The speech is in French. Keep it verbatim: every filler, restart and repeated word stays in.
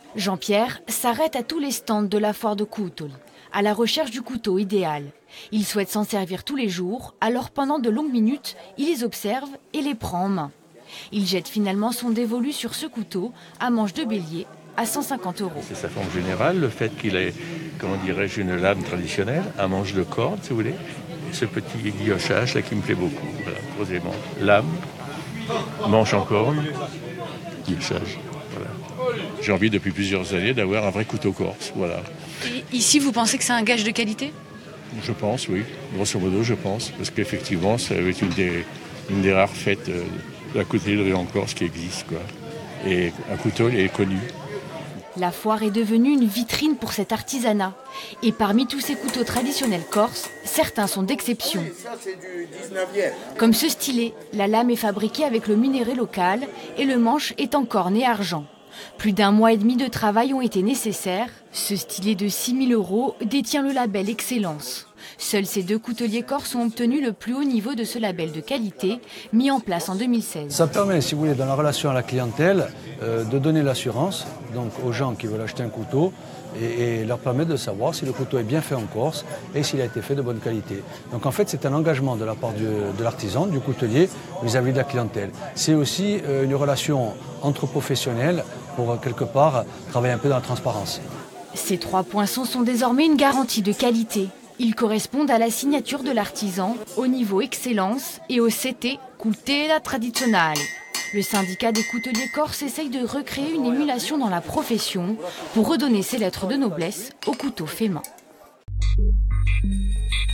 Jean-Pierre s'arrête à tous les stands de la foire de Cutoli, à la recherche du couteau idéal. Il souhaite s'en servir tous les jours, alors pendant de longues minutes, il les observe et les prend en main. Il jette finalement son dévolu sur ce couteau à manche de bélier à cent cinquante euros. C'est sa forme générale, le fait qu'il ait, comment dirais-je, une lame traditionnelle, un manche de corde, si vous voulez, et ce petit guillochage là qui me plaît beaucoup. Voilà, posément. Lame, manche en corde, guillochage. Voilà. J'ai envie depuis plusieurs années d'avoir un vrai couteau corse. Voilà. Et ici, vous pensez que c'est un gage de qualité ? Je pense, oui. Grosso modo, je pense. Parce qu'effectivement, ça va être une des, une des rares fêtes de la coutellerie en Corse qui existe, quoi. Et un couteau est connu. La foire est devenue une vitrine pour cet artisanat. Et parmi tous ces couteaux traditionnels corses, certains sont d'exception. Comme ce stylet, la lame est fabriquée avec le minerai local et le manche est en corne et argent. Plus d'un mois et demi de travail ont été nécessaires. Ce stylet de six mille euros détient le label Excellence. Seuls ces deux couteliers corses ont obtenu le plus haut niveau de ce label de qualité, mis en place en deux mille seize. Ça permet, si vous voulez, dans la relation à la clientèle, euh, de donner l'assurance donc aux gens qui veulent acheter un couteau et, et leur permettre de savoir si le couteau est bien fait en Corse et s'il a été fait de bonne qualité. Donc en fait, c'est un engagement de la part du, de l'artisan, du coutelier, vis-à-vis de la clientèle. C'est aussi euh, une relation entre professionnels pour, euh, quelque part, travailler un peu dans la transparence. Ces trois poinçons sont désormais une garantie de qualité. Ils correspondent à la signature de l'artisan, au niveau Excellence et au C T Cultura Tradizionale. Le syndicat des couteliers corses essaye de recréer une émulation dans la profession pour redonner ses lettres de noblesse au couteau fait main.